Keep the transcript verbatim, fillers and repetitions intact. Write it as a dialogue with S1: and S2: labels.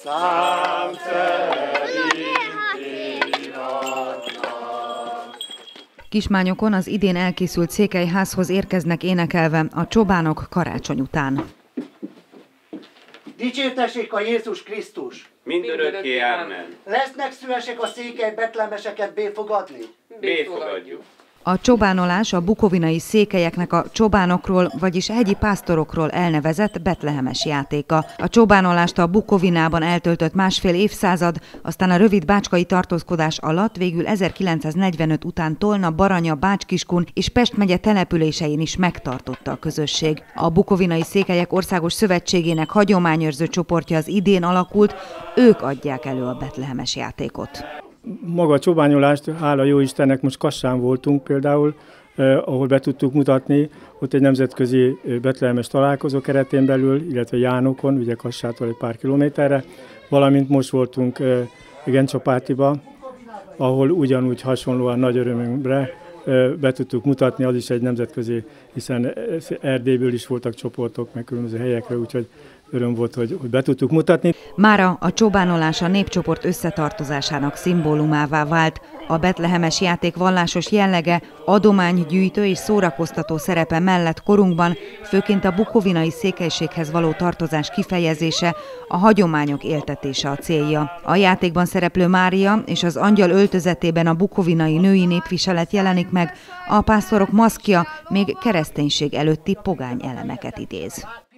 S1: szám szerinti adnak.
S2: Kismányokon az idén elkészült székelyházhoz érkeznek énekelve a csobánok karácsony után.
S3: Dicsértessék a Jézus Krisztus!
S1: Mindörökké ámen.
S3: Lesznek szívesek a székely betlemeseket béfogadni?
S1: Béfogadjuk.
S2: A csobánolás a bukovinai székelyeknek a csobánokról, vagyis hegyi pásztorokról elnevezett betlehemes játéka. A csobánolást a Bukovinában eltöltött másfél évszázad, aztán a rövid bácskai tartózkodás alatt végül ezerkilencszáznegyvenöt után Tolna, Baranya, Bács-Kiskun és Pest megye településein is megtartotta a közösség. A Bukovinai Székelyek Országos Szövetségének hagyományőrző csoportja az idén alakult, ők adják elő a betlehemes játékot.
S4: Maga a csobányolást, hála jó Istennek, most Kassán voltunk például, eh, ahol be tudtuk mutatni, ott egy nemzetközi betlehemes találkozó keretén belül, illetve Jánokon, ugye Kassától egy pár kilométerre, valamint most voltunk eh, Gencsapátiba, ahol ugyanúgy hasonlóan nagy örömünkre eh, be tudtuk mutatni, az is egy nemzetközi, hiszen Erdélyből is voltak csoportok, meg különböző helyekre, úgyhogy öröm volt, hogy, hogy be tudtuk mutatni.
S2: Mára a csobánolás a népcsoport összetartozásának szimbólumává vált. A betlehemes játék vallásos jellege, adománygyűjtő és szórakoztató szerepe mellett korunkban, főként a bukovinai székelységhez való tartozás kifejezése, a hagyományok éltetése a célja. A játékban szereplő Mária és az angyal öltözetében a bukovinai női népviselet jelenik meg, a pásztorok maszkja még kereszténység előtti pogány elemeket idéz.